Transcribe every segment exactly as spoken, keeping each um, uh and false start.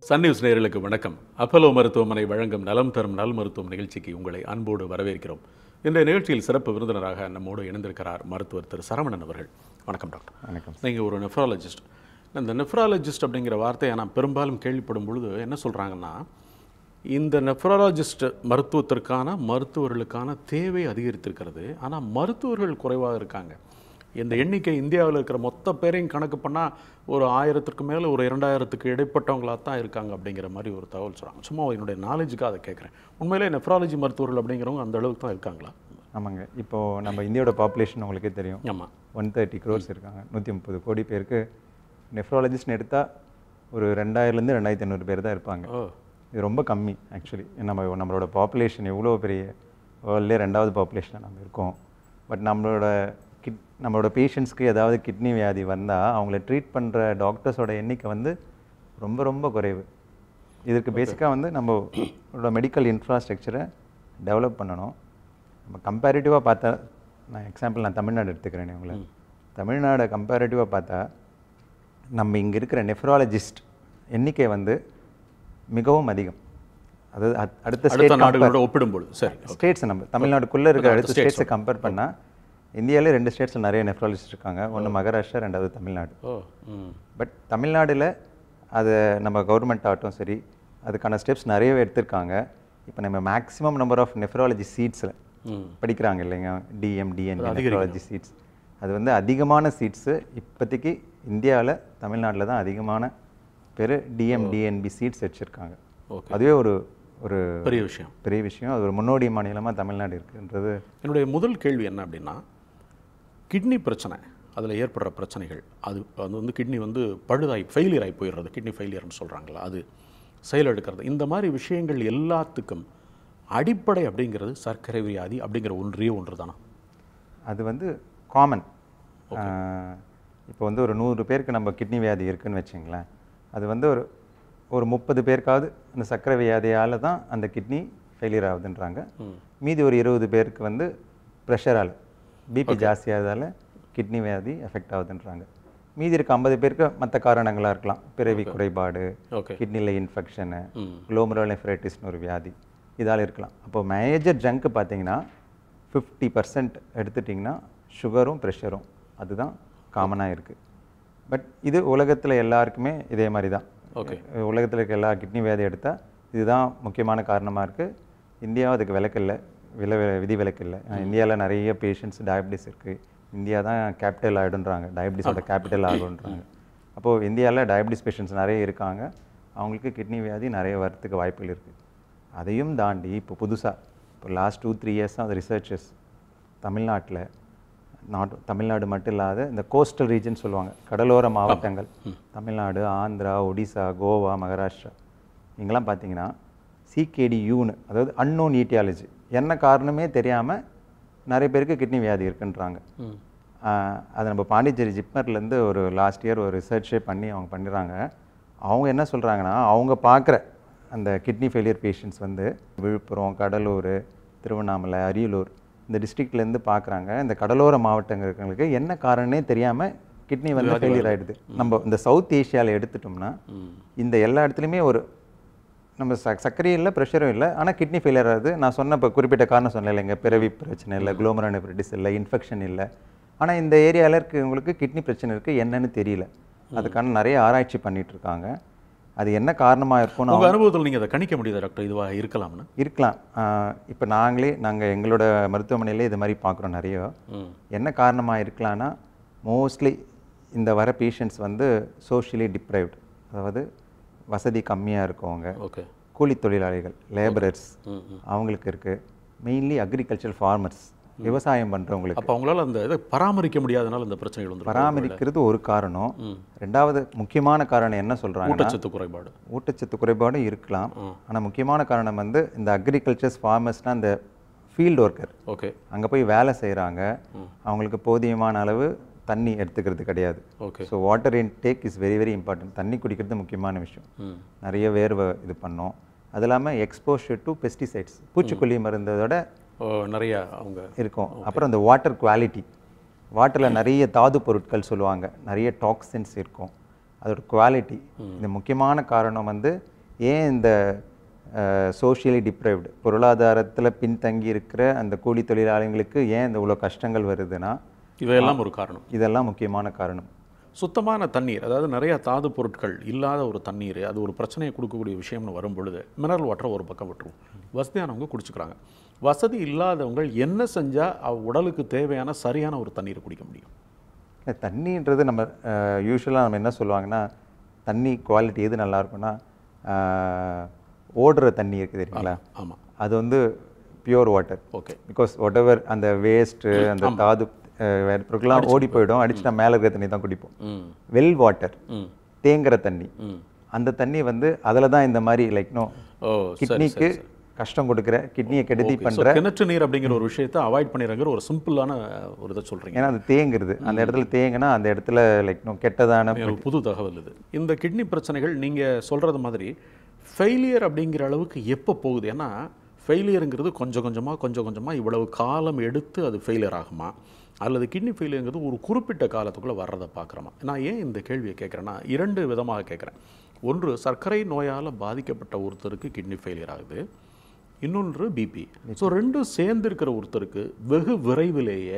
Sun news நேயர்களுக்கு வணக்கம். Apollo மருத்துவமனை வழங்கும் நலம் தரும் நல் மருத்துவம் நிகழ்ச்சிக்கு உங்களை அன்போடு வரவேற்கிறோம். இன்றைய நிகழ்ச்சியில் சிறப்பு விருந்தினராக நம்மோடு இணைந்திருக்கிறார் மருத்துவர் திரு சரவணன் அவர்கள். வணக்கம் டாக்டர். வணக்கம். நீங்கள் ஒரு நெஃப்ராலஜிஸ்ட். இந்த நெஃப்ராலஜிஸ்ட் அப்படிங்கிற வார்த்தையை நான் பெரும்பாலும் கேள்விப்படும் பொழுது என்ன சொல்கிறாங்கன்னா, இந்த நெஃப்ராலஜிஸ்ட் மருத்துவத்திற்கான மருத்துவர்களுக்கான தேவை அதிகரித்திருக்கிறது, ஆனால் மருத்துவர்கள் குறைவாக இருக்காங்க. இந்த எண்ணிக்கை இந்தியாவில் இருக்கிற மொத்த பேரையும் கணக்கு பண்ணால் ஒரு ஆயிரத்துக்கு மேலே ஒரு இரண்டாயிரத்துக்கு இடைப்பட்டவங்களாக தான் இருக்காங்க அப்படிங்கிற மாதிரி ஒரு தகவல் சொல்கிறாங்க. சும்மா என்னுடைய நாலேஜுக்காக அதை கேட்குறேன். உண்மையிலே நெஃப்ராலஜி மருத்துவர்கள் அப்படிங்கிறவங்க அந்த அளவுக்கு தான் இருக்காங்களா? ஆமாங்க. இப்போது நம்ம இந்தியாவோட பாப்புலேஷன் உங்களுக்கே தெரியும். ஆமாம், ஒன் தேர்ட்டி க்ரோர்ஸ் இருக்காங்க. நூற்றி முப்பது கோடி பேருக்கு நெஃப்ராலஜிஸ்ட்னு எடுத்தால் ஒரு ரெண்டாயிரம்லேருந்து ரெண்டாயிரத்தி ஐநூறு பேர் தான் இருப்பாங்க. இது ரொம்ப கம்மி ஆக்சுவலி. நம்ம நம்மளோட பாப்புலேஷன் எவ்வளோ பெரிய வேர்ல்ட்லேயே ரெண்டாவது பாப்புலேஷனாக நம்ம இருக்கோம். பட் நம்மளோட கிட் நம்மளோட பேஷண்ட்ஸ்க்கு ஏதாவது கிட்னி வியாதி வந்தால் அவங்கள ட்ரீட் பண்ணுற டாக்டர்ஸோட எண்ணிக்கை வந்து ரொம்ப ரொம்ப குறைவு. இதற்கு பேசிக்காக வந்து நம்மளோட மெடிக்கல் இன்ஃப்ராஸ்ட்ரக்சரை டெவலப் பண்ணணும். நம்ம கம்பேரிட்டிவாக பார்த்தா, நான் எக்ஸாம்பிள் நான் தமிழ்நாடு எடுத்துக்கிறேன். உங்களை தமிழ்நாடை கம்பேரிட்டிவாக பார்த்தா நம்ம இங்கே இருக்கிற நெஃப்ராலஜிஸ்ட் எண்ணிக்கை வந்து மிகவும் அதிகம். அதாவது அடுத்த ஸ்டேட் நாடுகளோட ஒப்பிடும்போது சரி ஸ்டேட்ஸ் நம்ம தமிழ்நாடுக்குள்ளே இருக்கிற அடுத்த ஸ்டேட்ஸை கம்பேர் பண்ணால் இந்தியாவிலே ரெண்டு ஸ்டேட்ஸில் நிறைய நெஃப்ராலஜிஸ்ட் இருக்காங்க. ஒன்று மகாராஷ்டிரா, ரெண்டாவது தமிழ்நாடு. பட் தமிழ்நாட்டில் அதை நம்ம கவர்மெண்ட் ஆகட்டும் சரி, அதுக்கான ஸ்டெப்ஸ் நிறையவே எடுத்திருக்காங்க. இப்போ நம்ம மேக்ஸிமம் நம்பர் ஆஃப் நெஃப்ராலஜி சீட்ஸில் படிக்கிறாங்க இல்லைங்க, டிஎம் டிஎன்பி நெஃப்ராலஜி சீட்ஸ். அது வந்து அதிகமான சீட்ஸு இப்போதைக்கு இந்தியாவில் தமிழ்நாட்டில் தான் அதிகமான பேர் டிஎம் டிஎன்பி சீட்ஸ் வச்சுருக்காங்க. அதுவே ஒரு ஒரு பெரிய விஷயம் பெரிய விஷயம் அது ஒரு முன்னோடி மாநிலமாக தமிழ்நாடு இருக்குன்றது. என்னுடைய முதல் கேள்வி என்ன அப்படின்னா, கிட்னி பிரச்சனை, அதில் ஏற்படுற பிரச்சனைகள், அது அது வந்து கிட்னி வந்து பழுதாகி ஃபெயிலியர் ஆகி போயிடுறது, கிட்னி ஃபெயிலியர்னு சொல்கிறாங்களா, அது செயலெடுக்கிறது, இந்த மாதிரி விஷயங்கள் எல்லாத்துக்கும் அடிப்படை அப்படிங்கிறது சர்க்கரை வியாதி அப்படிங்கிற ஒன்றே ஒன்று தானே? அது வந்து காமன். இப்போ வந்து ஒரு நூறு பேருக்கு நம்ம கிட்னி வியாதி இருக்குதுன்னு வச்சுங்களேன், அது வந்து ஒரு ஒரு முப்பது பேருக்காவது அந்த சர்க்கரை வியாதியால் தான் அந்த கிட்னி ஃபெயிலியர் ஆகுதுன்றாங்க. மீதி ஒரு இருபது பேருக்கு வந்து ப்ரெஷரால், பிபி ஜாஸ்தியாகிறதால கிட்னி வியாதி எஃபெக்ட் ஆகுதுன்றாங்க. மீதி இருக்க ஐம்பது பேருக்கு மற்ற காரணங்களாக இருக்கலாம். பிறவி குறைபாடு, கிட்னியில் இன்ஃபெக்ஷனு, குளோமெருலோனெஃப்ரைட்டிஸ்னு ஒரு வியாதி, இதால் இருக்கலாம். அப்போது மேஜர் ஜங்க்கு பார்த்தீங்கன்னா ஃபிஃப்டி பர்சன்ட் எடுத்துட்டிங்கன்னா சுகரும் ப்ரெஷரும் அதுதான் காமனாக இருக்குது. பட் இது உலகத்தில் எல்லாருக்குமே இதே மாதிரி தான். ஓகே, உலகத்தில் இருக்க எல்லா கிட்னி வியாதி எடுத்தால் இதுதான் முக்கியமான காரணமாக இருக்குது. இந்தியாவும் அதுக்கு விலக்கு இல்லை, வில விதி விலக்கு இல்லை. இந்தியாவில் நிறைய பேஷண்ட்ஸ் டயபிட்டிஸ் இருக்குது. இந்தியா தான் கேபிட்டல் ஆகிடுன்றாங்க, டயபிட்டிஸோட கேபிட்டல் ஆகுன்றாங்க. அப்போது இந்தியாவில் டயபிட்டிஸ் பேஷண்ட்ஸ் நிறைய இருக்காங்க. அவங்களுக்கு கிட்னி வியாதி நிறைய வரத்துக்கு வாய்ப்புகள் இருக்குது. அதையும் தாண்டி இப்போ புதுசாக இப்போ லாஸ்ட் டூ த்ரீ இயர்ஸ் தான் அது ரிசர்ச்சர்ஸ் தமிழ்நாட்டில், நாட் தமிழ்நாடு மட்டும் இல்லாத இந்த கோஸ்டல் ரீஜன் சொல்லுவாங்க, கடலோர மாவட்டங்கள், தமிழ்நாடு, ஆந்திரா, ஒடிசா, கோவா, மகாராஷ்டிரா, இங்கெல்லாம் பார்த்தீங்கன்னா சிகேடியூன்னு, அதாவது அன்னோன் ஈட்டியாலஜி, என்ன காரணமே தெரியாமல் நிறைய பேருக்கு கிட்னி வியாதி இருக்குன்றாங்க. அதை நம்ம பாண்டிச்சேரி ஜிப்மர்லேருந்து ஒரு லாஸ்ட் இயர் ஒரு ரிசர்ச்சே பண்ணி அவங்க பண்ணிடுறாங்க. அவங்க என்ன சொல்கிறாங்கன்னா, அவங்க பார்க்குற அந்த கிட்னி ஃபெயிலியர் பேஷண்ட்ஸ் வந்து விழுப்புரம், கடலூர், திருவண்ணாமலை, அரியலூர் இந்த டிஸ்ட்ரிக்ட்லேருந்து பார்க்குறாங்க. இந்த கடலோர மாவட்டங்களுக்கு என்ன காரணமே தெரியாமல் கிட்னி வந்து ஃபெயிலியர் ஆகிடுது. நம்ம இந்த சவுத் ஏஷியாவில் எடுத்துட்டோம்னா இந்த எல்லா இடத்துலையுமே ஒரு நம்ம ச சர்க்கரையும் இல்லை, ப்ரெஷரும் இல்லை, ஆனால் கிட்னி ஃபெயிலியர் ஆகுது. நான் சொன்ன இப்போ குறிப்பிட்ட காரணம் சொன்னேன் இல்லைங்க, பிறவி பிரச்சனை இல்லை, குளோமெருலோனெஃப்ரைட்டிஸ் இல்லை, இன்ஃபெக்ஷன் இல்லை, ஆனால் இந்த ஏரியாவில் இருக்கவங்களுக்கு கிட்னி பிரச்சனை இருக்குது, என்னன்னு தெரியல. அதுக்கான நிறைய ஆராய்ச்சி பண்ணிகிட்டு இருக்காங்க. அது என்ன காரணமாக இருக்கும்? உங்கள் அனுபவத்தில் நீங்கள் அதை கணிக்க முடியுதா டாக்டர்? இதுவாக இருக்கலாம்னு இருக்கலாம். இப்போ நாங்களே நாங்கள் எங்களோட மருத்துவமனையிலே இது மாதிரி பார்க்குறோம் நிறைய. என்ன காரணமாக இருக்கலாம்னா, மோஸ்ட்லி இந்த வர பேஷண்ட்ஸ் வந்து சோஷியலி டிப்ரைவ்டு, அதாவது வசதி கம்மியாக இருக்கவங்க, கூலி தொழிலாளிகள், லேபரர்ஸ், அவங்களுக்கு இருக்குது. மெயின்லி அக்ரிகல்ச்சர் ஃபார்மர்ஸ், விவசாயம் பண்ணுறவங்களுக்கு. அப்போ அவங்களால அந்த இதை பராமரிக்க முடியாதனால இந்த பிரச்சனைகள் வந்து பராமரிக்கிறது ஒரு காரணம். ரெண்டாவது முக்கியமான காரணம் என்ன சொல்கிறாங்க, ஊட்டச்சத்து குறைபாடு. ஊட்டச்சத்து குறைபாடும் இருக்கலாம். ஆனால் முக்கியமான காரணம் வந்து இந்த அக்ரிகல்ச்சர்ஸ் ஃபார்மர்ஸ்னால் இந்த ஃபீல்டு ஒர்க்கர். ஓகே, அங்கே போய் வேலை செய்கிறாங்க, அவங்களுக்கு போதியமான அளவு தண்ணி எடுத்துக்கிறது கிடையாது. Okay, so water intake is very very important. தண்ணி குடிக்கிறது முக்கியமான விஷயம். நிறைய வேர்வை இது பண்ணோம். அது இல்லாமல் எக்ஸ்போஷர் டு பெஸ்டிசைட்ஸ், பூச்சிக்கொல்லி மருந்தோட நிறைய அவங்க இருக்கும். அப்புறம் அந்த வாட்டர் குவாலிட்டி, வாட்டரில் நிறைய தாது பொருட்கள் சொல்லுவாங்க, நிறைய டாக்ஸின்ஸ் இருக்கும், அதோட குவாலிட்டி. இந்த முக்கியமான காரணம் வந்து ஏன் இந்த சோஷியலி டிப்ரைவ்டு பொருளாதாரத்தில் பின்தங்கி இருக்கிற அந்த கூலி தொழிலாளிகளுக்கு ஏன் இந்த இவ்வளோ கஷ்டங்கள் வருதுன்னா இவையெல்லாம் ஒரு காரணம். இதெல்லாம் முக்கியமான காரணம். சுத்தமான தண்ணீர், அதாவது நிறைய தாது பொருட்கள் இல்லாத ஒரு தண்ணீர், அது ஒரு பிரச்சனையை கொடுக்கக்கூடிய விஷயம்னு வரும் பொழுது மினரல் வாட்டரை ஒரு பக்கம் விட்டுருவோம். வசதியானவங்க குடிச்சுக்கிறாங்க. வசதி இல்லாதவங்க என்ன செஞ்சால் உடலுக்கு தேவையான சரியான ஒரு தண்ணீரை குடிக்க முடியும்? தண்ணின்றது நம்ம யூஸ்வலாக நம்ம என்ன சொல்லுவாங்கன்னா, தண்ணி குவாலிட்டி எது நல்லா இருக்குன்னா, ஓடுற தண்ணி இருக்குது தெரியுங்களா? ஆமாம், அது வந்து pure water. Okay. Because whatever அந்த வேஸ்ட்டு அந்த தாது வேறுலாம் ஓடி போயிடும், அடிச்சுட்டா மேலே இருக்கிற தண்ணி தான் குடிப்போம். வெல் வாட்டர், தேங்குற தண்ணி, அந்த தண்ணி வந்து அதில் தான் இந்த மாதிரி லைக் நோ கிட்னிக்கு கஷ்டம் கொடுக்குற, கிட்னியை கெடுதி பண்ணுற கிணற்று நீர் அப்படிங்கிற ஒரு விஷயத்தை அவாய்ட் பண்ணிடுங்கிற ஒரு சிம்பிளான ஒரு இதை சொல்கிறீங்க. ஏன்னா அது தேங்குறது, அந்த இடத்துல தேங்குனா அந்த இடத்துல லைக் நோ கெட்டதான புது தகவல் இது. இந்த கிட்னி பிரச்சனைகள் நீங்கள் சொல்கிறது மாதிரி ஃபெயிலியர் அப்படிங்கிற அளவுக்கு எப்போ போகுது? ஏன்னா ஃபெயிலியருங்கிறது கொஞ்சம் கொஞ்சமாக கொஞ்சம் கொஞ்சமாக இவ்வளவு காலம் எடுத்து அது ஃபெயிலியர் ஆகுமா, அல்லது கிட்னி ஃபெயிலியருங்கிறது ஒரு குறிப்பிட்ட காலத்துக்குள்ளே வர்றதை பார்க்குறோமா? நான் ஏன் இந்த கேள்வியை கேட்குறேன்னா இரண்டு விதமாக கேட்குறேன். ஒன்று, சர்க்கரை நோயால் பாதிக்கப்பட்ட ஒருத்தருக்கு கிட்னி ஃபெயிலியர் ஆகுது, இன்னொன்று பிபி. ஸோ ரெண்டும் சேர்ந்து இருக்கிற ஒருத்தருக்கு வெகு விரைவிலேயே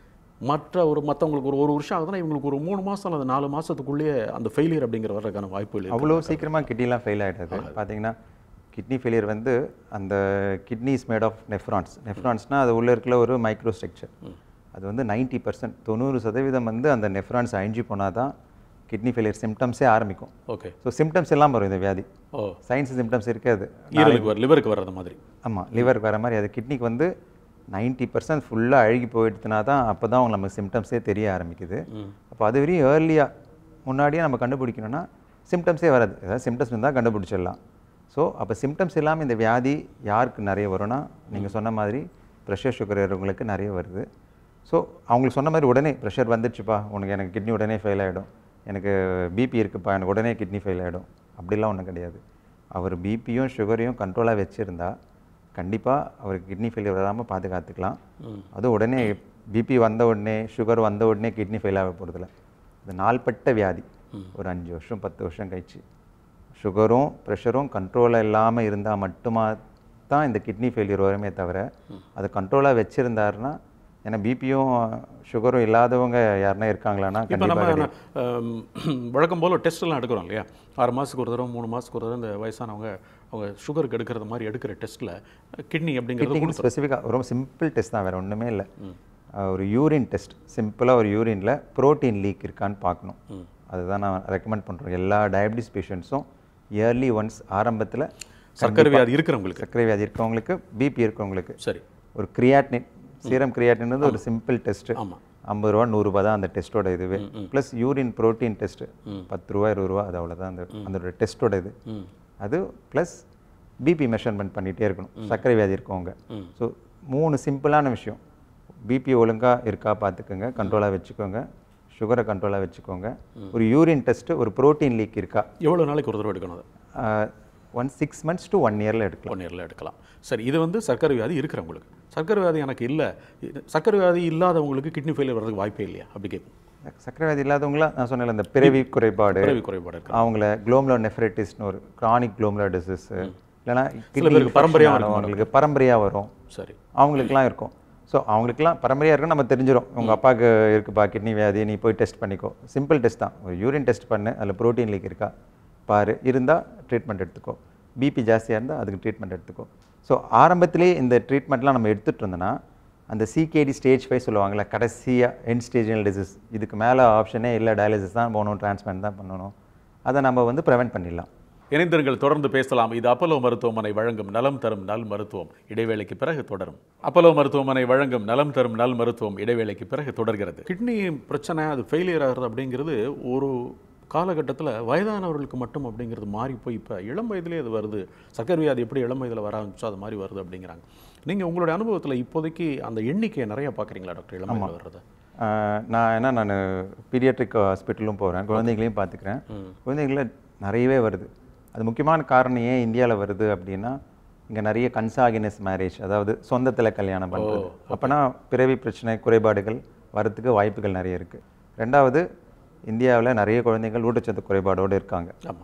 மற்ற ஒரு மற்றவங்களுக்கு ஒரு ஒரு வருஷம் ஆகுதுன்னா இவங்களுக்கு ஒரு மூணு மாதம் அல்லது நாலு மாதத்துக்குள்ளேயே அந்த ஃபெயிலியர் அப்படிங்கிற வர்றதுக்கான வாய்ப்பு இல்லை. அவ்வளோ சீக்கிரமாக கிட்னிலாம் ஃபெயில் ஆகிடுது. பார்த்தீங்கன்னா கிட்னி ஃபெயிலியர் வந்து அந்த kidney is made of nephrons. நெஃப்ரான்ஸ்னால் அது உள்ளே இருக்கிற ஒரு மைக்ரோ ஸ்ட்ரக்சர். அது வந்து நைன்ட்டி பர்சன்ட் தொண்ணூறு சதவீதம் வந்து அந்த நெஃப்ரான்ஸ் அழிஞ்சு போனால் தான் கிட்னி ஃபெயிலியர் சிம்டம்ஸே ஆரம்பிக்கும். ஓகே. ஸோ சிம்டம்ஸ் எல்லாம் வரும் இந்த வியாதி. ஓ சயின்ஸ் சிம்டம்ஸ் இருக்காது. லிவருக்கு வர்றது மாதிரி. ஆமாம், லிவருக்கு வர மாதிரி. அது கிட்னிக்கு வந்து நைன்ட்டி பர்சன்ட் ஃபுல்லாக அழுகி போயிடுச்சுனா தான் அப்போ தான் அவங்க நமக்கு சிம்டம்ஸே தெரிய ஆரம்பிக்குது. அப்போ அது வரையும் ஏர்லியாக முன்னாடியே நம்ம கண்டுபிடிக்கணும்னா சிம்டம்ஸே வராது. ஏதாவது சிம்டம்ஸ் இருந்தால் கண்டுபிடிச்சிடலாம். ஸோ அப்போ சிம்டம்ஸ் இல்லாமல் இந்த வியாதி யாருக்கு நிறைய வரும்னா, நீங்கள் சொன்ன மாதிரி ப்ரெஷர் சுகர் இருக்கிறவங்களுக்கு நிறைய வருது. ஸோ அவங்களுக்கு சொன்ன மாதிரி உடனே ப்ரெஷர் வந்துடுச்சுப்பா உனக்கு, எனக்கு கிட்னி உடனே ஃபெயில் ஆகிடும், எனக்கு பிபி இருக்குப்பா எனக்கு உடனே கிட்னி ஃபெயில் ஆகிடும், அப்படிலாம் ஒன்றும் கிடையாது. அவர் பிபியும் சுகரையும் கண்ட்ரோலாக வச்சுருந்தா கண்டிப்பாக அவருக்கு கிட்னி ஃபெயிலியர் வராமல் பாதுகாத்துக்கலாம். அதுவும் உடனே பிபி வந்த உடனே சுகர் வந்த உடனே கிட்னி ஃபெயில் ஆக போகிறதில்ல. அது நாள்பட்ட வியாதி. ஒரு அஞ்சு வருஷம் பத்து வருஷம் கழிச்சு சுகரும் ப்ரெஷரும் கண்ட்ரோலாக இல்லாமல் இருந்தால் மட்டுமா தான் இந்த கிட்னி ஃபெயிலியர் வருமே தவிர, அதை கண்ட்ரோலாக வச்சுருந்தாருன்னா, ஏன்னா பிபியும் சுகரும் இல்லாதவங்க யாருன்னா இருக்காங்களான்னா கண்டிப்பாக. வழக்கம் போல் டெஸ்ட்லாம் எடுக்கிறோம் இல்லையா, ஆறு மாதத்துக்கு ஒரு தடவை மூணு மாதத்துக்கு ஒரு தடவை இந்த வயசானவங்க அவங்க சுகருக்கு எடுக்கிறது மாதிரி எடுக்கிற டெஸ்ட்டில் கிட்னி அப்படிங்கிறது ஸ்பெசிஃபிக்காக ரொம்ப சிம்பிள் டெஸ்ட் தான், வேறு ஒன்றுமே இல்லை. ஒரு யூரின் டெஸ்ட், சிம்பிளாக ஒரு யூரினில் ப்ரோட்டீன் லீக் இருக்கான்னு பார்க்கணும். அதுதான் நான் ரெக்கமெண்ட் பண்ணுறோம் எல்லா டயபிட்டிஸ் பேஷண்ட்ஸும். இயர்லி ஒன்ஸ் ஆரம்பத்தில் சர்க்கரை வியாதி இருக்கிறவங்களுக்கு சர்க்கரை வியாதி இருக்கவங்களுக்கு பிபி இருக்கிறவங்களுக்கு சரி ஒரு கிரியாட்டினின், சீரம் கிரியாட்டின் ஒரு சிம்பிள் டெஸ்ட்டு. ஆமாம், ஐம்பது ரூபா நூறுரூபா தான் அந்த டெஸ்ட்டோட இதுவே. ப்ளஸ் யூரின் ப்ரோட்டீன் டெஸ்ட்டு பத்து ரூபா இருபது ரூபா, அது அவ்வளோதான் அந்த அந்த டெஸ்ட்டோட இது. அது ப்ளஸ் பிபி மெஷர்மெண்ட் பண்ணிகிட்டே இருக்கணும் சர்க்கரை வியாதி இருக்கவங்க. ஸோ மூணு சிம்பிளான விஷயம். பிபி ஒழுங்காக இருக்கா பார்த்துக்கோங்க, கண்ட்ரோலாக வச்சுக்கோங்க, சுகரை கண்ட்ரோலாக வச்சுக்கோங்க, ஒரு யூரின் டெஸ்ட்டு, ஒரு ப்ரோட்டீன் லீக் இருக்கா. எவ்வளோ நாளைக்கு ஒரு தடவை எடுக்கணும்? அது one six months to one இயரில் எடுக்கலாம். ஒன் இயரில் எடுக்கலாம். சரி, இது வந்து சர்க்கரை வியாதி இருக்கிறவங்களுக்கு. சர்க்கரை வியாதி எனக்கு இல்லை, சர்க்கரை வியாதி இல்லாதவங்களுக்கு கிட்னி ஃபெயிலியர் வர்றதுக்கு வாய்ப்பே இல்லையா அப்படி கேட்போம்? சர்க்கரை வியாதி இல்லாதவங்களாம் நான் சொன்னேன் இந்த பிறவி குறைபாடு பிறவி குறைபாடு அவங்கள குளோமலர் நெஃப்ரைட்டிஸ்னு ஒரு கிரானிக் குளோமலர் டிசீஸ், இல்லைனா பரம்பரையாக அவங்களுக்கு பரம்பரையாக வரும். சரி, அவங்களுக்குலாம் இருக்கும். ஸோ அவங்களுக்குலாம் பரம்பரையாக இருக்குன்னு நம்ம தெரிஞ்சிடும். உங்கள் அப்பாவுக்கு இருக்குப்பா கிட்னி வியாதி, நீ போய் டெஸ்ட் பண்ணிக்கோ. சிம்பிள் டெஸ்ட் தான், ஒரு யூரின் டெஸ்ட் பண்ணு, அதில் ப்ரோட்டீன் லீக் இருக்கா பாரு, இருந்தால் ட்ரீட்மெண்ட் எடுத்துக்கோ. பிபி ஜாஸ்தியாக இருந்தால் அதுக்கு ட்ரீட்மெண்ட் எடுத்துக்கோ. ஸோ ஆரம்பத்திலே இந்த ட்ரீட்மெண்ட்லாம் நம்ம எடுத்துகிட்டு இருந்தோன்னா அந்த சிகேடி ஸ்டேஜ் ஃபைவ் சொல்லுவாங்கள்ல, கடைசியாக எண்ட் ஸ்டேஜினல் டிசீஸ், இதுக்கு மேலே ஆப்ஷனே இல்லை, டயாலிசிஸ் தான் போகணும், டிரான்ஸ்பிளான்ட் தான் பண்ணணும், அதை நம்ம வந்து ப்ரிவென்ட் பண்ணிடலாம். இணைந்தர்கள் தொடர்ந்து பேசலாம். இது அப்பல்லோ மருத்துவமனை வழங்கும் நலம் தரும் நல் மருத்துவம். இடைவேளைக்கு பிறகு தொடரும். அப்பல்லோ மருத்துவமனை வழங்கும் நலம் தரும் நல் மருத்துவம் இடைவேளைக்கு பிறகு தொடர்கிறது. கிட்னி பிரச்சனை அது ஃபெயிலியர் ஆகிறது அப்படிங்கிறது ஒரு காலகட்டத்தில் வயதானவர்களுக்கு மட்டும் அப்படிங்கிறது மாறி போய் இப்போ இளம் வயதிலே அது வருது. சர்க்கரை வியாதி எப்படி இளம் வயதில் வர ஆரம்பிச்சோ அது மாதிரி வருது அப்படிங்கிறாங்க. நீங்கள் உங்களுடைய அனுபவத்தில் இப்போதைக்கு அந்த எண்ணிக்கையை நிறையா பார்க்குறீங்களா டாக்டர் இளம் வயதில் வர்றது? நான் ஏன்னா நான் பீடியாட்ரிக் ஹாஸ்பிட்டலும் போகிறேன், குழந்தைகளையும் பார்த்துக்கிறேன். குழந்தைகள நிறையவே வருது. அது முக்கியமான காரணம் ஏன் இந்தியாவில் வருது அப்படின்னா, இங்கே நிறைய கன்சாகினஸ் மேரேஜ், அதாவது சொந்தத்தில் கல்யாணம் பண்ணுறது. அப்போனா பிறவி பிரச்சனை குறைபாடுகள் வரத்துக்கு வாய்ப்புகள் நிறைய இருக்குது. ரெண்டாவது, இந்தியாவில் நிறைய குழந்தைகள் ஊட்டச்சத்து குறைபாடோடு இருக்காங்க.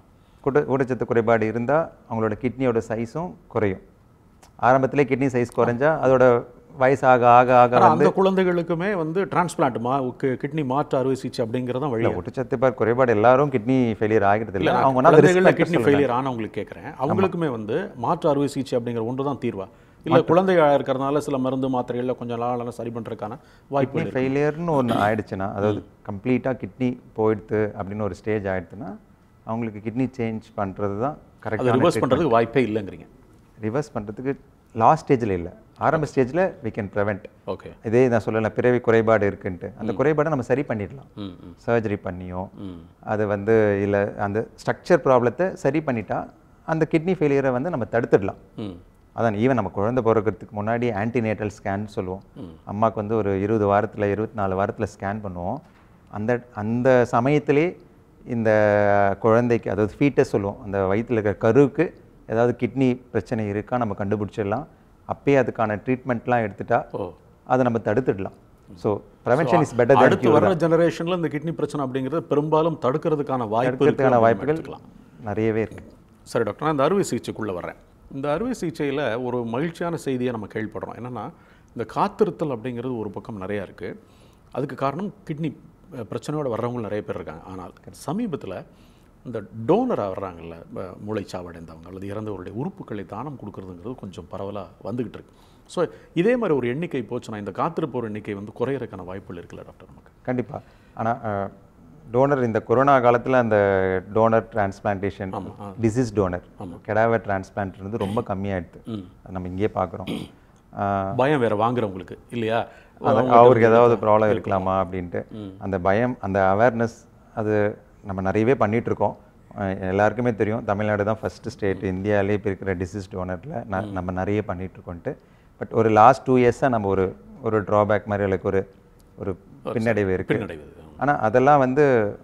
குட ஊட்டச்சத்து குறைபாடு இருந்தால் அவங்களோட கிட்னியோட சைஸும் குறையும். ஆரம்பத்திலே கிட்னி சைஸ் குறைஞ்சா அதோட வயசாக ஆக ஆக அந்த குழந்தைகளுக்குமே வந்து டிரான்ஸ்பிளான்ட் மா கிட்னி மாற்று அறுவை சிகிச்சை அப்படிங்கிறதான் வழி. ஊட்டச்சத்து பார் குறைபாடு எல்லாரும் கிட்னி ஃபெயிலியர் ஆகிறது இல்லை. அவங்க கிட்னி ஃபெயிலியர் ஆனவங்களுக்கு கேட்குறேன், அவங்களுக்குமே வந்து மாற்று அறுவை சிகிச்சை அப்படிங்கிற ஒன்று தான் தீர்வா இல்லை குழந்தையாக இருக்கிறதுனால சில மருந்து மாத்திரைகளில் கொஞ்சம் நாள் சரி பண்ணுறதுக்கான வாய்ப்பு. ஃபெயிலியர்னு ஒன்று ஆயிடுச்சுன்னா, அதாவது கம்ப்ளீட்டாக கிட்னி போயிடுது அப்படின்னு ஒரு ஸ்டேஜ் ஆயிடுச்சுன்னா அவங்களுக்கு கிட்னி சேஞ்ச் பண்ணுறது தான் கரெக்டாக. ரிவர்ஸ் பண்ணுறதுக்கு வாய்ப்பே இல்லைங்கிறீங்க. ரிவர்ஸ் பண்ணுறதுக்கு லாஸ்ட் ஸ்டேஜில் இல்லை, ஆரம்ப ஸ்டேஜில் வி கேன் ப்ரிவெண்ட். ஓகே, இதே நான் சொல்லலை பிறவி குறைபாடு இருக்குன்ட்டு, அந்த குறைபாடை நம்ம சரி பண்ணிடலாம் சர்ஜரி பண்ணியோ. அது வந்து இல்லை அந்த ஸ்ட்ரக்சர் ப்ராப்ளத்தை சரி பண்ணிட்டா அந்த கிட்னி ஃபெயிலியரை வந்து நம்ம தடுத்துடலாம். அதான் ஈவன் நம்ம குழந்தை பிறக்கிறதுக்கு முன்னாடி ஆன்டிநேட்டல் ஸ்கேன் சொல்லுவோம். அம்மாவுக்கு வந்து ஒரு இருபது வாரத்தில் இருபத்தி நாலு வாரத்தில் ஸ்கேன் பண்ணுவோம். அந்த அந்த சமயத்திலே இந்த குழந்தைக்கு, அதாவது ஃபீட்டஸ் சொல்லுவோம், அந்த வயிற்றில் இருக்கிற கருவுக்கு ஏதாவது கிட்னி பிரச்சனை இருக்கா நம்ம கண்டுபிடிச்சிடலாம். அப்பயே அதுக்கான ட்ரீட்மெண்ட்லாம் எடுத்துட்டா அதை நம்ம தடுத்துடலாம். So prevention is better. அடுத்து வர ஜெனரேஷனில் இந்த கிட்னி பிரச்சனை அப்படிங்கிறது பெரும்பாலும் தடுக்கிறதுக்கான வாய்ப்பு வாய்ப்புகள் நிறையவே இருக்குது. சரி டாக்டர், நான் இந்த அறுவை சிகிச்சைக்குள்ளே வர்றேன். இந்த அறுவை சிகிச்சையில் ஒரு மகிழ்ச்சியான செய்தியை நம்ம கேள்விப்படுறோம். என்னென்னா, இந்த காத்திருத்தல் அப்படிங்கிறது ஒரு பக்கம் நிறையா இருக்குது. அதுக்கு காரணம் கிட்னி பிரச்சனையோடு வர்றவங்க நிறைய பேர் இருக்காங்க. ஆனால் சமீபத்தில் இந்த டோனராக வர்றாங்கல்ல, மூளைச்சாவடைந்தவங்க அல்லது இறந்தவருடைய உறுப்புகளை தானம் கொடுக்குறதுங்கிறது கொஞ்சம் பரவலாக வந்துக்கிட்டு இருக்கு. ஸோ இதே மாதிரி ஒரு எண்ணிக்கை போச்சுன்னா இந்த காத்திருப்போர் எண்ணிக்கை வந்து குறையிறதுக்கான வாய்ப்புகள் இருக்குல்ல டாக்டர் நமக்கு? கண்டிப்பாக. ஆனால் டோனர் இந்த கொரோனா காலத்தில் அந்த donor transplantation, deceased donor, cadaver transplant வந்து ரொம்ப கம்மியாகிடுது. நம்ம இங்கே பார்க்குறோம். பயம் வேறு வாங்குறவங்களுக்கு இல்லையா, அவருக்கு ஏதாவது ப்ராப்ளம் இருக்கலாமா அப்படின்ட்டு அந்த பயம், அந்த அவேர்னஸ் அது நம்ம நிறையவே பண்ணிகிட்ருக்கோம். எல்லாருக்குமே தெரியும் தமிழ்நாடு தான் ஃபஸ்ட்டு ஸ்டேட் இந்தியாவிலே இப்போ இருக்கிற டிசீஸ் டோனரில் நம்ம நிறைய பண்ணிகிட்ருக்கோன்ட்டு. பட் ஒரு லாஸ்ட் டூ இயர்ஸாக நம்ம ஒரு ஒரு ட்ராபேக் மாதிரி எனக்கு ஒரு ஒரு பின்னடைவு இருக்குது. ஆனால் அதெல்லாம் வந்து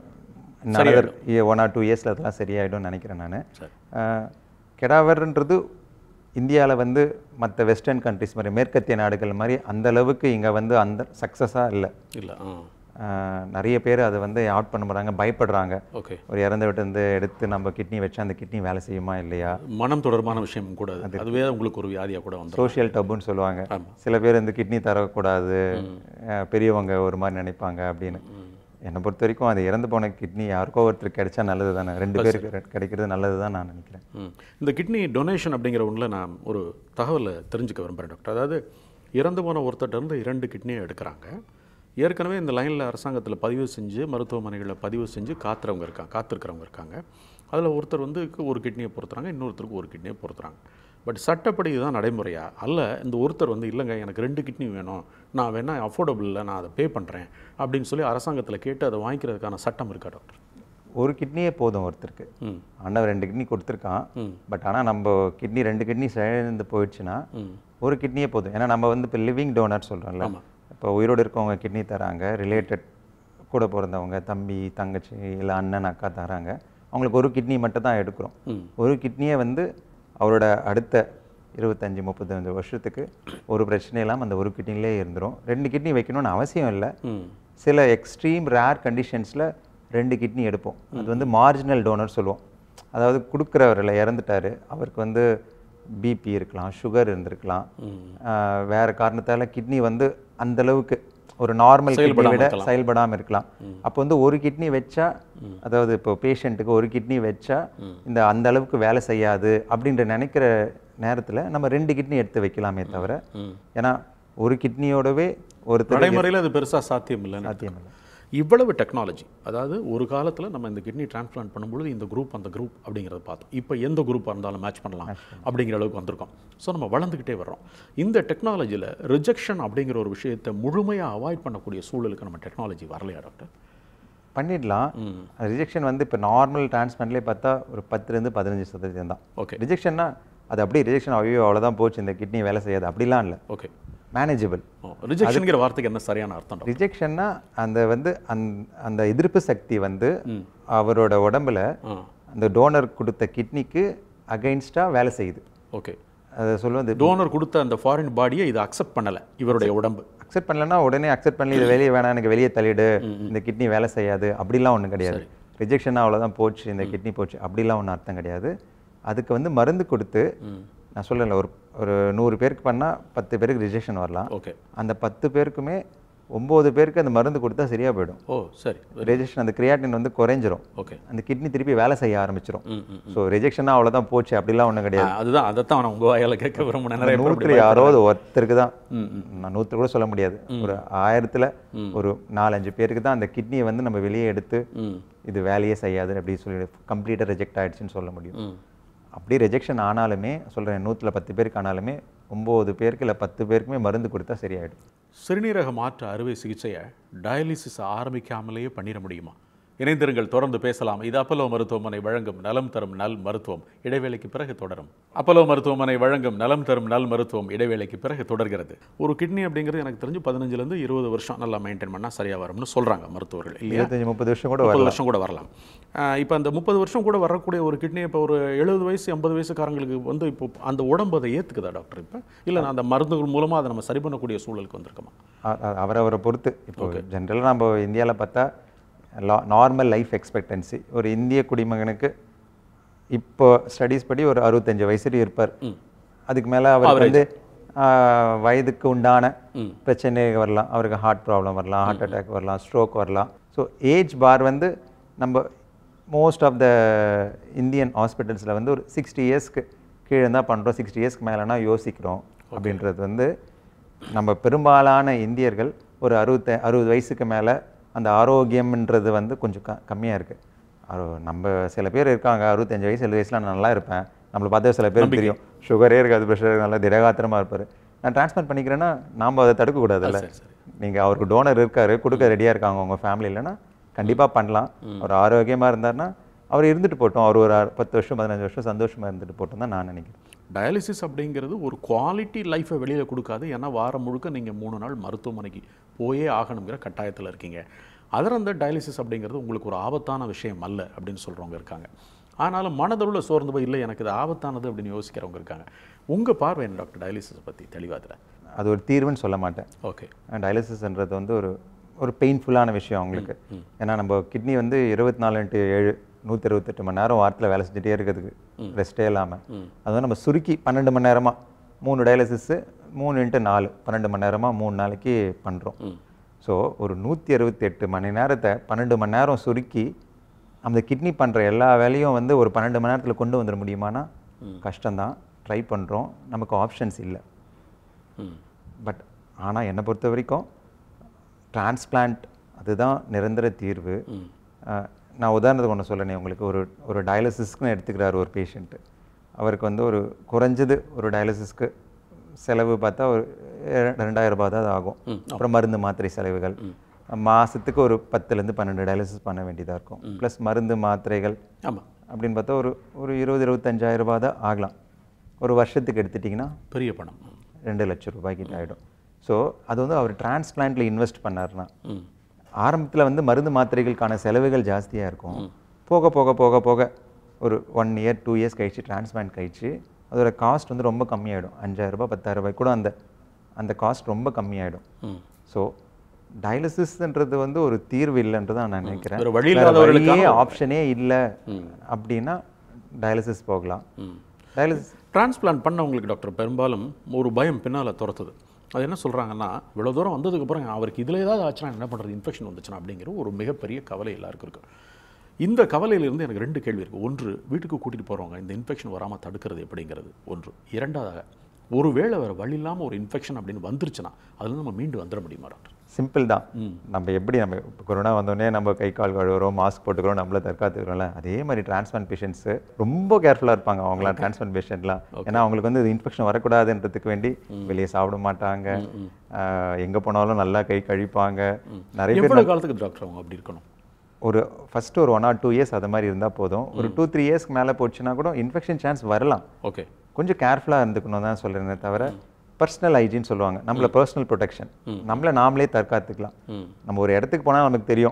ஒன் ஆர் டூ இயர்ஸில் அதெல்லாம் சரியாயிடும்னு நினைக்கிறேன் நான். கெடாவர்ன்றது இந்தியாவில் வந்து மற்ற வெஸ்டர்ன் கண்ட்ரிஸ் மாதிரி மேற்கத்திய நாடுகள் மாதிரி அந்த அளவுக்கு இங்கே வந்து அந்த சக்ஸஸாக இல்லை இல்லை நிறைய பேர் அதை வந்து அவுட் பண்ண போகிறாங்க, பயப்படுறாங்க. ஓகே, ஒரு இறந்த விட்டு வந்து எடுத்து நம்ம கிட்னி வச்சா அந்த கிட்னி வேலை செய்யுமா இல்லையா, மனம் தொடர்பான விஷயம் கூட அதுவே உங்களுக்கு ஒரு வியாதியாக கூட வந்து சோஷியல் டப்புன்னு சொல்லுவாங்க. சில பேர் இந்த கிட்னி தரக்கூடாது, பெரியவங்க ஒரு மாதிரி நினைப்பாங்க அப்படின்னு. என்னை பொறுத்த வரைக்கும் அது இறந்து போன கிட்னி யாருக்கோ ஒருத்தர் கிடைச்சா நல்லது தானே, ரெண்டு பேருக்கு கிடைக்கிறது நல்லது தான் நான் நினைக்கிறேன். இந்த கிட்னி டொனேஷன் அப்படிங்கிற ஒன்றில் நான் ஒரு தகவலை தெரிஞ்சுக்க விரும்புகிறேன் டாக்டர். அதாவது இறந்து போன ஒருத்தர்கிட்ட இருண்டு கிட்னியை எடுக்கிறாங்க. ஏற்கனவே இந்த லைனில் அரசாங்கத்தில் பதிவு செஞ்சு மருத்துவமனைகளில் பதிவு செஞ்சு காத்துறவங்க இருக்காங்க, காத்திருக்கிறவங்க இருக்காங்க. அதில் ஒருத்தர் வந்து ஒரு கிட்னியை பொறுத்துறாங்க, இன்னொருத்தருக்கு ஒரு கிட்னியை பொறுத்துறாங்க. பட் சட்டப்படி இதுதான் நடைமுறையா? அல்ல இந்த ஒருத்தர் வந்து இல்லைங்க எனக்கு ரெண்டு கிட்னி வேணும், நான் வேணால் அஃபோர்டபுள் இல்லை, நான் அதை பே பண்ணுறேன் அப்படின்னு சொல்லி அரசாங்கத்தில் கேட்டு அதை வாங்கிக்கிறதுக்கான சட்டம் இருக்கா டாக்டர்? ஒரு கிட்னியே போதும் ஒருத்தருக்கு. ஆனால் ரெண்டு கிட்னி கொடுத்துருக்கான். பட் ஆனால் நம்ம கிட்னி ரெண்டு கிட்னி சேர்ந்து போயிடுச்சுன்னா ஒரு கிட்னியே போதும். ஏன்னா நம்ம வந்து இப்போ லிவிங் டோனர் சொல்கிறோம்ல, இப்போ உயிரோடு இருக்கவங்க கிட்னி தராங்க, ரிலேட்டட் கூட பிறந்தவங்க தம்பி தங்கச்சி இல்லை அண்ணன் அக்கா தராங்க, அவங்களுக்கு ஒரு கிட்னி மட்டும் தான் எடுக்கிறோம். ஒரு கிட்னியை வந்து அவரோட அடுத்த இருபத்தஞ்சி முப்பத்தஞ்சு வருஷத்துக்கு ஒரு பிரச்சனை இல்லாமல் அந்த ஒரு கிட்னிலே இருந்துடும். ரெண்டு கிட்னி வைக்கணும்னு அவசியம் இல்லை. சில எக்ஸ்ட்ரீம் ரேர் கண்டிஷன்ஸில் ரெண்டு கிட்னி எடுப்போம். அது வந்து மார்ஜினல் டோனர் சொல்லுவோம். அதாவது கொடுக்குறவரில் இறந்துட்டார், அவருக்கு வந்து பிபி இருக்கலாம், சுகர் இருந்திருக்கலாம், வேறு காரணத்தால் கிட்னி வந்து அந்தளவுக்கு ஒரு நார்மல் கிட்னி விட செயல்படாமல் இருக்கலாம். அப்போ வந்து ஒரு கிட்னி வச்சா, அதாவது இப்போ பேஷண்ட்டுக்கு ஒரு கிட்னி வச்சா இந்த அந்த அளவுக்கு வேலை செய்யாது அப்படின்ற நினைக்கிற நேரத்தில் நம்ம ரெண்டு கிட்னி எடுத்து வைக்கலாமே தவிர, ஏன்னா ஒரு கிட்னியோடவே ஒரு நடைமுறையில் அது பெருசாக சாத்தியம் இல்லை சாத்தியம் இல்லை. இவ்வளவு டெக்னாலஜி, அதாவது ஒரு காலத்தில் நம்ம இந்த கிட்னி டிரான்ஸ்பிளான்ட் பண்ணும்பொழுது இந்த குரூப் அந்த குரூப் அப்படிங்கிறத பார்த்தோம். இப்போ எந்த குரூப்பாக இருந்தாலும் மேட்ச் பண்ணலாம் அப்படிங்கிற அளவுக்கு வந்திருக்கோம். ஸோ நம்ம வளர்ந்துக்கிட்டே வர்றோம். இந்த டெக்னாலஜியில் ரிஜெக்ஷன் அப்படிங்கிற ஒரு விஷயத்தை முழுமையாக அவாய்ட் பண்ணக்கூடிய சூழலுக்கு நம்ம டெக்னாலஜி வரலையா டாக்டர்? பண்ணிடலாம். ரிஜெக்ஷன் வந்து இப்போ நார்மல் டிரான்ஸ்பிளான்ட்லேயே பார்த்தா ஒரு பத்துலேருந்து பதினஞ்சு சதவீதம் தான். ஓகே, ரிஜெக்ஷன்னா அது அப்படியே ரிஜெக்ஷன் ஐயோ அவ்வளோதான் போச்சு இந்த கிட்னி வேலை செய்யாது அப்படிலாம் இல்லை. Okay, manageable. ரிஜெக்ஷன்ங்கிற வார்த்தைக்கு என்ன சரியான அர்த்தம்? ரிஜெக்ஷன்னா அந்த வந்து அந்த எதிர்ப்பு சக்தி வந்து அவரோட உடம்புல அந்த டோனர் கொடுத்த கிட்னிக்கு அகைன்ஸ்டாக வேலை செய்யுது. ஓகே, அதை சொல்லுவது டோனர் கொடுத்த அந்த ஃபாரின் பாடியை இதை அக்செப்ட் பண்ணலை, இவருடைய உடம்பு அக்செப்ட் பண்ணலன்னா உடனே அக்செப்ட் பண்ணி இதை வெளியே வேணாம், எனக்கு வெளியே தள்ளிடு, இந்த கிட்னி வேலை செய்யாது அப்படிலாம் ஒன்றும் கிடையாது. ரிஜெக்ஷனாக அவ்வளோதான் போச்சு, இந்த கிட்னி போச்சு அப்படிலாம் ஒன்றும் அர்த்தம் கிடையாது. அதுக்கு வந்து மருந்து கொடுத்து, நான் சொல்லலை, ஒரு ஒரு நூறு பேருக்கு பண்ணால் பத்து பேருக்கு ரிஜெக்ஷன் வரலாம். ஓகே. அந்த பத்து பேருக்குமே ஒம்பது பேருக்கு அந்த மருந்து கொடுத்தா சரியாக போயிடும். ஓ சரி. ரிஜெக்ஷன் அந்த கிரியாட்டின் வந்து குறைஞ்சிரும். ஓகே. அந்த கிட்னி திருப்பி வேலை செய்ய ஆரம்பிச்சிடும். ஸோ ரிஜெக்ஷனாக அவ்வளோதான் போச்சு அப்படிலாம் ஒன்றும் கிடையாது. அதுதான் அதைத்தான் நான் உங்கள் வாயால் கேட்க விரும்பினேன். நிறைய நூற்றுல யாராவது ஒருத்தருக்கு தான், நான் நூற்று கூட சொல்ல முடியாது, ஒரு ஆயிரத்தில் ஒரு நாலஞ்சு பேருக்கு தான் அந்த கிட்னியை வந்து நம்ம வெளியே எடுத்து இது வேலையே செய்யாது அப்படின்னு சொல்லி கம்ப்ளீட்டாக ரிஜெக்ட் ஆகிடுச்சின்னு சொல்ல முடியும். அப்படி ரிஜெக்ஷன் ஆனாலுமே சொல்கிறேன், நூற்றில் பத்து பேருக்கு ஆனாலுமே ஒம்பது பேருக்கு இல்லை பத்து பேருக்குமே மருந்து கொடுத்தா சரியாயிடும். சிறுநீரக மாற்று அறுவை சிகிச்சையை டயாலிசிஸ் ஆரம்பிக்காமலேயே பண்ணிட முடியுமா? இணைந்திருங்கள், தொடர்ந்து பேசலாம். இது அப்பல்லோ மருத்துவமனை வழங்கும் நலம் தரும் நல் மருத்துவம். இடைவேளைக்கு பிறகு தொடரும். அப்பல்லோ மருத்துவமனை வழங்கும் நலம் தரும் நல் மருத்துவம் இடைவேளைக்கு பிறகு தொடர்கிறது. ஒரு கிட்னி அப்படிங்கிறது எனக்கு தெரிஞ்சு பதினஞ்சுலேருந்து இருபது வருஷம் நல்லா மெயின்டைன் பண்ணால் சரியாக வரும்னு சொல்கிறாங்க மருத்துவர்கள். இருபத்தஞ்சு முப்பது வருஷம் கூட முப்பது வருஷம் கூட வரலாம். இப்போ அந்த முப்பது வருஷம் கூட வரக்கூடிய ஒரு கிட்னி இப்போ ஒரு எழுபது வயசு ஐம்பது வயசுக்காரங்களுக்கு வந்து இப்போ அந்த உடம்பு அதை ஏற்றுக்குதா டாக்டர்? இப்போ இல்லை அந்த மருந்துகள் மூலமாக அதை நம்ம சரி பண்ணக்கூடிய சூழலுக்கு வந்திருக்கோமா? அவரவரை பொறுத்து. இப்போ ஜென்ரலாக நம்ம இந்தியாவில் பார்த்தா நார்மல் லைஃப் எக்ஸ்பெக்டன்சி ஒரு இந்திய குடிமகனுக்கு இப்போ ஸ்டடீஸ் படி ஒரு அறுபத்தஞ்சு வயசுல இருப்பார். அதுக்கு மேலே அவர் வந்து வயதுக்கு உண்டான பிரச்சனை வரலாம், அவருக்கு ஹார்ட் ப்ராப்ளம் வரலாம், ஹார்ட் அட்டாக் வரலாம், ஸ்ட்ரோக் வரலாம். ஸோ ஏஜ் பார் வந்து நம்ம மோஸ்ட் ஆஃப் த இந்தியன் ஹாஸ்பிட்டல்ஸில் வந்து ஒரு சிக்ஸ்டி இயர்ஸ்க்கு கீழே தான் பண்ணுறோம், சிக்ஸ்டி இயர்ஸ்க்கு மேலேனா யோசிக்கிறோம். அப்படின்றது வந்து நம்ம பெரும்பாலான இந்தியர்கள் ஒரு அறுபத்த அறுபது வயசுக்கு மேலே அந்த ஆரோக்கியம்ன்றது வந்து கொஞ்சம் க கம்மியாக இருக்குது. நம்ம சில பேர் இருக்காங்க அறுபத்தஞ்சு வயசு எழுபது வயசுல நான் நல்லா இருப்பேன், நம்மளை பார்த்தா சில பேருக்கு தெரியும் சுகரே இருக்காது, ப்ரெஷர் நல்லா திடகாத்திரமாக இருப்பார், நான் டிரான்ஸ்பிளான்ட் பண்ணிக்கிறேன்னா நாம் அதை தடுக்கக்கூடாதுல்ல. நீங்கள் அவருக்கு டோனர் இருக்கார், கொடுக்க ரெடியாக இருக்காங்க உங்கள் ஃபேமிலி, இல்லைன்னா கண்டிப்பாக பண்ணலாம். அவர் ஆரோக்கியமாக இருந்தார்னா அவர் இருந்துட்டு போட்டோம், அவர் ஒரு பத்து வருஷம் பதினஞ்சு வருஷம் சந்தோஷமாக இருந்துட்டு போட்டோம் தான் நான் நினைக்கிறேன். டயாலிசிஸ் அப்படிங்கிறது ஒரு குவாலிட்டி லைஃப்பை வெளியில் கொடுக்காது. ஏன்னா வாரம் முழுக்க நீங்கள் மூணு நாள் மருத்துவமனைக்கு போயே ஆகணுங்கிற கட்டாயத்தில் இருக்கீங்க. அதில் அந்த டயாலிசிஸ் அப்படிங்கிறது உங்களுக்கு ஒரு ஆபத்தான விஷயம் அல்ல அப்படின்னு சொல்கிறவங்க இருக்காங்க. ஆனாலும் மனதளவில் சோர்ந்து போய் இல்லை எனக்கு இது ஆபத்தானது அப்படின்னு யோசிக்கிறவங்க இருக்காங்க. உங்கள் பார்வை என்ன டாக்டர் டயாலிசிஸ் பற்றி தெளிவாக? அது ஒரு தீர்வுன்னு சொல்ல மாட்டேன். ஓகே. டயாலிசிஸ்ன்றது வந்து ஒரு ஒரு பெயின்ஃபுல்லான விஷயம் அவங்களுக்கு. ஏன்னா நம்ம கிட்னி வந்து இருபத்தி நாலு இன்ட்டு ஏழு நூற்றி இருபத்தெட்டு மணி நேரம் வாரத்தில் வேலை செஞ்சுட்டே இருக்கிறதுக்கு ரெஸ்ட்டே இல்லாமல், அது வந்து நம்ம சுருக்கி பன்னெண்டு மணி நேரமாக மூணு டயாலிசிஸு மூணு இன்ட்டு நாலு பன்னெண்டு மணி நேரமாக மூணு நாளைக்கு பண்ணுறோம். ஸோ ஒரு நூற்றி அறுபத்தி எட்டு மணி நேரத்தை பன்னெண்டு மணி நேரம் சுருக்கி அந்த கிட்னி பண்ணுற எல்லா வேலையும் வந்து ஒரு பன்னெண்டு மணி நேரத்தில் கொண்டு வந்துட முடியுமானா கஷ்டம்தான். ட்ரை பண்ணுறோம், நமக்கு ஆப்ஷன்ஸ் இல்லை. பட் ஆனால் என்னை பொறுத்த வரைக்கும் டிரான்ஸ்பிளான்ட் அதுதான் நிரந்தர தீர்வு. நான் உதாரணத்துக்கு ஒன்று சொல்லேனே உங்களுக்கு, ஒரு ஒரு டயாலிசிஸ்க்குன்னு எடுத்துக்கிறார் ஒரு பேஷண்ட்டு, அவருக்கு வந்து ஒரு குறைஞ்சது ஒரு டயாலிசிஸ்க்கு செலவு பார்த்தா ஒரு ரெண்டாயிரம் ரூபாய் தான் ஆகும். அப்புறம் மருந்து மாத்திரை செலவுகள் மாதத்துக்கு ஒரு பத்துலேருந்து பன்னெண்டு டயாலிசிஸ் பண்ண வேண்டியதாக இருக்கும். ப்ளஸ் மருந்து மாத்திரைகள் அப்படின்னு பார்த்தா ஒரு ஒரு இருபது இருபத்தஞ்சாயிரம் ரூபாய் தான் ஆகலாம். ஒரு வருஷத்துக்கு எடுத்துட்டிங்கன்னா பெரிய பணம், ரெண்டு லட்சம் ரூபாய்க்கிட்ட ஆகிடும். ஸோ அது வந்து அவர் டிரான்ஸ்பிளான்ட்டில் இன்வெஸ்ட் பண்ணார்னா ஆரம்பத்தில் வந்து மருந்து மாத்திரைகளுக்கான செலவுகள் ஜாஸ்தியாக இருக்கும். போக போக போக போக ஒரு ஒன் இயர் டூ இயர்ஸ் கழிச்சு டிரான்ஸ்பிளான்ட் கழிச்சு அதோட காஸ்ட் வந்து ரொம்ப கம்மியாயிடும். அஞ்சாயிரம் ரூபாய் பத்தாயிரம் ரூபாய் கூட அந்த அந்த காஸ்ட் ரொம்ப கம்மியாயிடும். ஸோ டயாலிசிஸ்ன்றது வந்து ஒரு தீர்வு இல்லைன்றது நான் நினைக்கிறேன். வழியே ஆப்ஷனே இல்லை அப்படின்னா டயாலிசிஸ் போகலாம். டயாலிசிஸ் டிரான்ஸ்பிளான்ட் பண்ணவங்களுக்கு டாக்டர் பெரும்பாலும் ஒரு பயம் பின்னால் துரத்துது. அது என்ன சொல்கிறாங்கன்னா, இவ்வளோ தூரம் வந்ததுக்கப்புறம் அவருக்கு இதில் ஏதாவது ஆச்சுன்னா என்ன பண்ணுறது, இன்ஃபெக்ஷன் வந்துச்சுன்னா அப்படிங்கிற ஒரு மிகப்பெரிய கவலை எல்லாருக்கும் இருக்குது. இந்த கவலையிலிருந்து எனக்கு ரெண்டு கேள்வி இருக்குது. ஒன்று, வீட்டுக்கு கூட்டிகிட்டு போகிறவங்க இந்த இன்ஃபெக்ஷன் வராமல் தடுக்கிறது எப்படிங்கிறது ஒன்று. இரண்டாவதாக, ஒரு வேளை வேறு வழி இல்லாமல் ஒரு இன்ஃபெக்ஷன் அப்படின்னு வந்துருச்சுன்னா அதுலேருந்து நம்ம மீண்டு வந்துட முடியுமா டாக்டர்? சிம்பிள் தான். நம்ம எப்படி நம்ம இப்போ கொரோனா வந்தோடனே நம்ம கை கால் கழுவுறோம், மாஸ்க் போட்டுக்கிறோம், நம்மளை தற்காத்துக்கிறோம்ல, அதே மாதிரி டிரான்ஸ்பிளான்ட் பேஷண்ட்ஸு ரொம்ப கேர்ஃபுல்லாக இருப்பாங்க அவங்களாம். டிரான்ஸ்பிளான்ட் பேஷண்ட்லாம் ஏன்னா அவங்களுக்கு வந்து இன்ஃபெக்ஷன் வரக்கூடாதுன்றதுக்கு வேண்டி வெளியே சாப்பிட மாட்டாங்க, எங்கே போனாலும் நல்லா கை கழிப்பாங்க. நிறைய பேர் காலத்துக்கு டாக்டர் அவங்க அப்படி இருக்கணும். ஒரு ஃபஸ்ட்டு ஒரு ஒன் ஆர் டூ இயர்ஸ் அது மாதிரி இருந்தால் போதும். ஒரு டூ த்ரீ இயர்ஸ்க்கு மேலே போச்சுன்னா கூட இன்ஃபெக்ஷன் சான்ஸ் வரலாம். ஓகே. கொஞ்சம் கேர்ஃபுல்லாக இருந்துக்கணும் தான் சொல்கிறேனே தவிர, பர்சனல் ஹைஜீன் சொல்லுவாங்க, நம்மள பர்சனல் ப்ரொடெக்ஷன், நம்மளை நாமளே தற்காத்துக்கலாம். நம்ம ஒரு இடத்துக்கு போனால் நமக்கு தெரியும்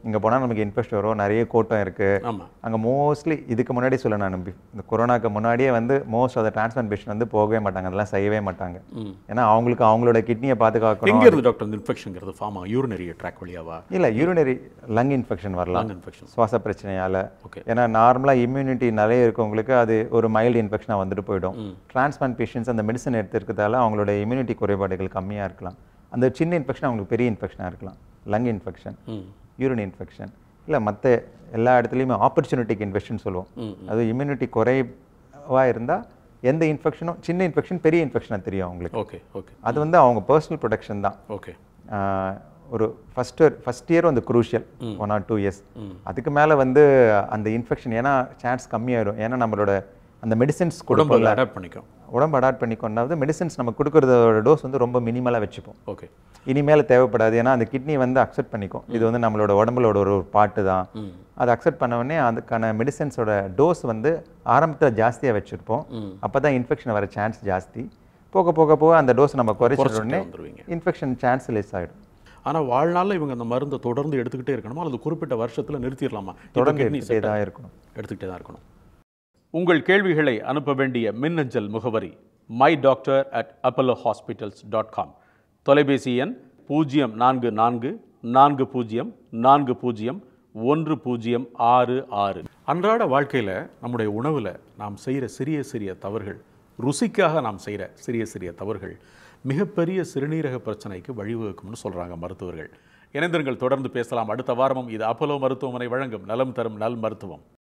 இங்கே போனால் நமக்கு இன்ஃபெக்ஷன் வரும், நிறைய கூட்டம் இருக்குது. ஆமாம். அங்கே மோஸ்ட்லி இதுக்கு முன்னாடி சொல்ல நான் இந்த கொரோனாக்கு முன்னாடியே வந்து most of the transplant patient வந்து போகவே மாட்டாங்க, அதெல்லாம் செய்யவே மாட்டாங்க. ஏன்னா அவங்களுக்கு அவங்களோட கிட்னியை பாதுகாக்கணும். எங்கே இருந்து டாக்டர் இந்த இன்ஃபெக்ஷன்ங்கிறது ஃபார்ம் ஆகும்? யூரினரி ட்ராக் வழியாவா? இல்லை, யூரினரி லங் இன்ஃபெக்ஷன் வரலாம், இன்ஃபெக்ஷன் சுவாச பிரச்சனையால். ஓகே. ஏன்னா நார்மலாக இம்யூனிட்டி நிறைய இருக்கவங்களுக்கு அது ஒரு மைல்டு இன்ஃபெக்ஷனாக வந்துட்டு போயிடும். டிரான்ஸ்பிளான்ட் பேஷண்ட்ஸ் அந்த மெடிசன் எடுத்துருக்கிறதால அவங்களோட இம்யூனிட்டி குறைபாடுகள் கம்மியாக இருக்கலாம். அந்த சின்ன இன்ஃபெக்ஷன் அவங்களுக்கு பெரிய இன்ஃபெக்ஷனாக இருக்கலாம். லங் இன்ஃபெக்ஷன், யூரின் இன்ஃபெக்ஷன், இல்லை மற்ற எல்லா இடத்துலையுமே ஆப்பர்ச்சுனிட்டிக் இன்ஃபெக்ஷன் சொல்லுவோம். அது இம்யூனிட்டி குறைவாக இருந்தால் எந்த இன்ஃபெக்ஷனும் சின்ன இன்ஃபெக்ஷன் பெரிய இன்ஃபெக்ஷனாக தெரியும் அவங்களுக்கு. Okay okay. அது வந்து அவங்க பர்சனல் ப்ரொடெக்ஷன் தான். ஓகே. ஒரு ஃபஸ்ட் இயர் ஃபஸ்ட் இயர் வந்து crucial, one or two years. அதுக்கு மேலே வந்து அந்த இன்ஃபெக்ஷன் ஏன்னா சான்ஸ் கம்மியாயிடும். ஏன்னா நம்மளோட அந்த மெடிசன்ஸ் உடம்பு அடாப்ட் பண்ணிக்கும் உடம்பு அடாப்ட் பண்ணிக்கொண்டாவது மெடிசன்ஸ் நம்ம கொடுக்குறதோட டோஸ் வந்து ரொம்ப மினிமலாக வச்சுப்போம். ஓகே. இனிமேல் தேவைப்படாது, ஏன்னா அந்த கிட்னி வந்து அக்செப்ட் பண்ணிக்கும் இது வந்து நம்மளோட உடம்புலோட ஒரு பாட்டு தான். அதை அக்செப்ட் பண்ண உடனே அதுக்கான மெடிசன்ஸோட டோஸ் வந்து ஆரம்பத்தில் ஜாஸ்தியாக வச்சுருப்போம். அப்போ தான் இன்ஃபெக்ஷன் வர சான்ஸ் ஜாஸ்தி. போக போக போக அந்த டோஸ் நம்ம குறைச்ச உடனே இன்ஃபெக்ஷன் சான்ஸ் லெஸ் ஆகிடும். ஆனால் வாழ்நாளில் இவங்க அந்த மருந்தை தொடர்ந்து எடுத்துக்கிட்டே இருக்கணுமா அல்லது குறிப்பிட்ட வருஷத்தில் நிறுத்திடலாமா? தொடர்ந்து எடுத்துகிட்டே தான் இருக்கணும் எடுத்துக்கிட்டே தான் இருக்கணும். உங்கள் கேள்விகளை அனுப்ப வேண்டிய மின்னஞ்சல் முகவரி my doctor at Apollo hospitals dot com. தொலைபேசி எண் பூஜ்ஜியம் நான்கு நான்கு நான்கு பூஜ்ஜியம் நான்கு பூஜ்ஜியம் ஒன்று பூஜ்ஜியம் ஆறு ஆறு. அன்றாட வாழ்க்கையில் நம்முடைய உணவில் நாம் செய்கிற சிறிய சிறிய தவறுகள், ருசிக்காக நாம் செய்கிற சிறிய சிறிய தவறுகள் மிகப்பெரிய சிறுநீரக பிரச்சனைக்கு வழிவகுக்கும்னு சொல்கிறாங்க மருத்துவர்கள். இணைந்திருங்கள், தொடர்ந்து பேசலாம். அடுத்த வாரமும் இது அப்பல்லோ மருத்துவமனை வழங்கும் நலம் தரும் நல் மருத்துவம்.